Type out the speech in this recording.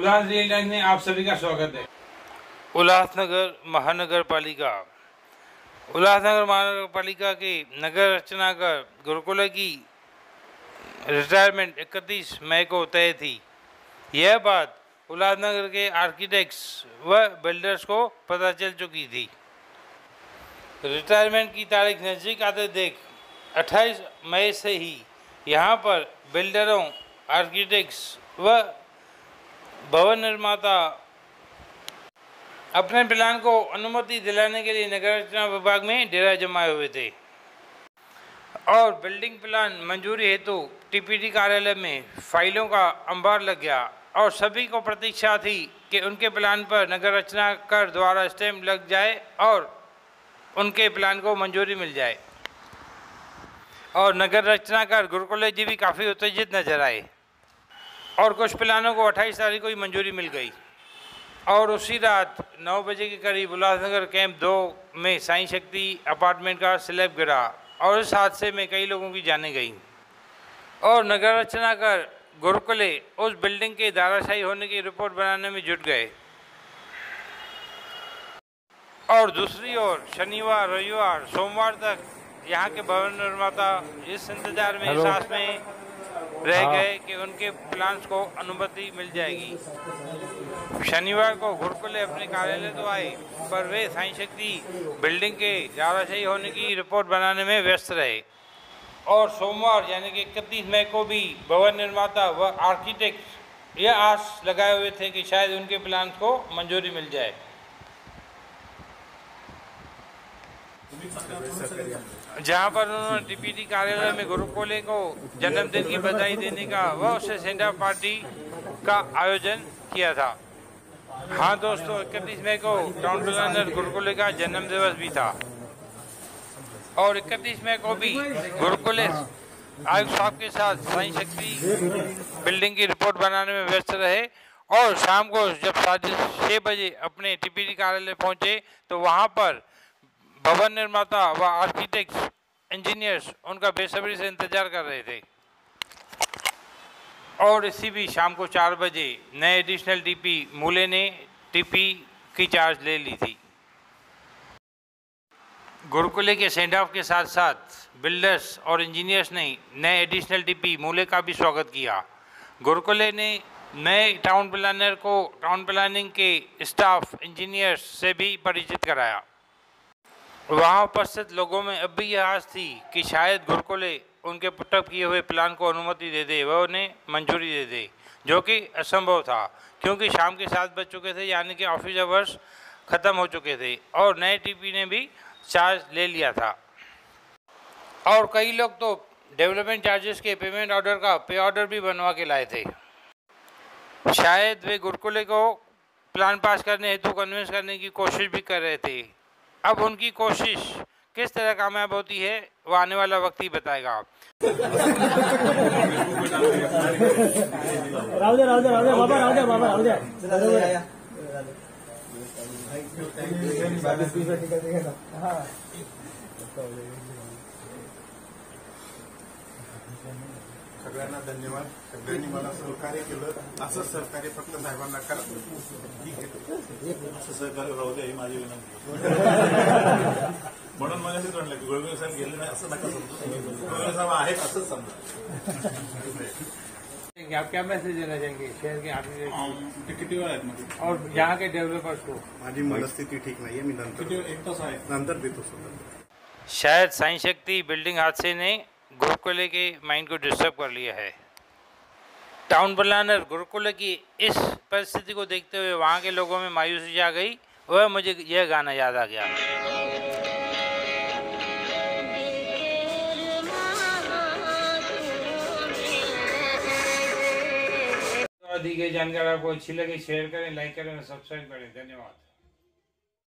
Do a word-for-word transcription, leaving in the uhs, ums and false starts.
उल्लास real times में आप सभी का स्वागत है। उल्लासनगर महानगर पालिका उल्लासनगर महानगर पालिका के नगर रचनाकार गुरुकुल की रिटायरमेंट इकतीस मई को तय थी। यह बात उल्लासनगर के आर्किटेक्ट्स व बिल्डर्स को पता चल चुकी थी। रिटायरमेंट की तारीख नज़दीक आते देख अट्ठाईस मई से ही यहां पर बिल्डरों, आर्किटेक्ट्स व भवन निर्माता अपने प्लान को अनुमति दिलाने के लिए नगर रचना विभाग में डेरा जमाए हुए थे और बिल्डिंग प्लान मंजूरी हेतु टीपीडी कार्यालय में फाइलों का अंबार लग गया और सभी को प्रतीक्षा थी कि उनके प्लान पर नगर रचनाकार द्वारा स्टैम्प लग जाए और उनके प्लान को मंजूरी मिल जाए। और नगर रचनाकार गुरुकुल जी भी काफ़ी उत्तेजित नजर आए और कुछ प्लानों को अट्ठाईस तारीख को ही मंजूरी मिल गई। और उसी रात नौ बजे के करीब उल्लासनगर कैंप दो में साई शक्ति अपार्टमेंट का स्लैब गिरा और इस हादसे में कई लोगों की जानें गई और नगर रचनाकार गुरुकुले उस बिल्डिंग के धराशायी होने की रिपोर्ट बनाने में जुट गए। और दूसरी ओर शनिवार, रविवार, सोमवार तक यहाँ के भवन निर्माता इस इंतजार में, इस आस में रह गए कि उनके प्लान्स को अनुमति मिल जाएगी। शनिवार को गुरुकुले अपने कार्यालय तो आए पर वे साई शक्ति बिल्डिंग के धराशायी होने की रिपोर्ट बनाने में व्यस्त रहे। और सोमवार यानी कि इकतीस मई को भी भवन निर्माता व आर्किटेक्ट यह आस लगाए हुए थे कि शायद उनके प्लान्स को मंजूरी मिल जाए। जहां पर उन्होंने टीपीडी कार्यालय में गुरुकुले को जन्मदिन की बधाई देने का व उसे सेंड ऑफ पार्टी का आयोजन किया था। हाँ दोस्तों, इकतीस मई को टाउन प्लानर गुरुकुले का जन्म दिवस भी था और इकतीस मई को भी गुरुकुले आयुक्त साहब के साथ साई शक्ति बिल्डिंग की रिपोर्ट बनाने में व्यस्त रहे और शाम को जब साढ़े छः बजे अपने टीपीडी कार्यालय पहुंचे तो वहां पर भवन निर्माता व आर्किटेक्ट्स, इंजीनियर्स उनका बेसब्री से इंतजार कर रहे थे। और इसी भी शाम को चार बजे नए एडिशनल टीपी मूले ने टीपी की चार्ज ले ली थी। गुरुकुले के सेंड ऑफ के साथ साथ बिल्डर्स और इंजीनियर्स ने नए एडिशनल टीपी मूले का भी स्वागत किया। गुरुकुले ने नए टाउन प्लानर को टाउन प्लानिंग के स्टाफ, इंजीनियर्स से भी परिचित कराया। वहाँ उपस्थित लोगों में अब भी यह आस थी कि शायद गुरुकुले उनके पुटअप किए हुए प्लान को अनुमति दे दे, वह उन्हें मंजूरी दे दे, जो कि असंभव था क्योंकि शाम के सात बज चुके थे यानी कि ऑफिस आवर्स ख़त्म हो चुके थे और नए टीपी ने भी चार्ज ले लिया था। और कई लोग तो डेवलपमेंट चार्जेस के पेमेंट ऑर्डर का पे ऑर्डर भी बनवा के लाए थे। शायद वे गुरुकुले को प्लान पास करने हेतु कन्विंस करने की कोशिश भी कर रहे थे। अब उनकी कोशिश किस तरह कामयाब होती है वो आने वाला वक्त ही बताएगा। राउदे राउदे राउदे बाबा राउदे बाबा राउदे सगळ्यांना धन्यवाद। सगळ्यांनी मला सहकार्य केलं। असं सहकार्य फक्त साहेबांना करा। ठीक आहे, असं सहकार्य राहू द्या ही माझी विनंती। म्हणून मला असं वाटलं की गोळवे साहेब गेले नाही असं नका समजू। गोळवे साहेब आहेत असंच समजा। आप क्या मैसेज देना चाहेंगे शहर के आर्किटेक्ट टिकिटीवर आहेत म्हणजे और यहाँ के डेवलपर्स को? माझी मनस्थिती ठीक नाहीये, मी नंतर एक तास आहे नंतर देतो सुद्धा। शायद साई शक्ति बिल्डिंग हादसे ने गुरुकुले के माइंड को डिस्टर्ब कर लिया है। टाउन प्लानर गुरुकुले की इस परिस्थिति को देखते हुए वहाँ के लोगों में मायूसी आ गई। वह मुझे यह गाना याद आ गया। दी गई जानकारी आपको अच्छी लगी, शेयर करें, लाइक करें और सब्सक्राइब करें। धन्यवाद।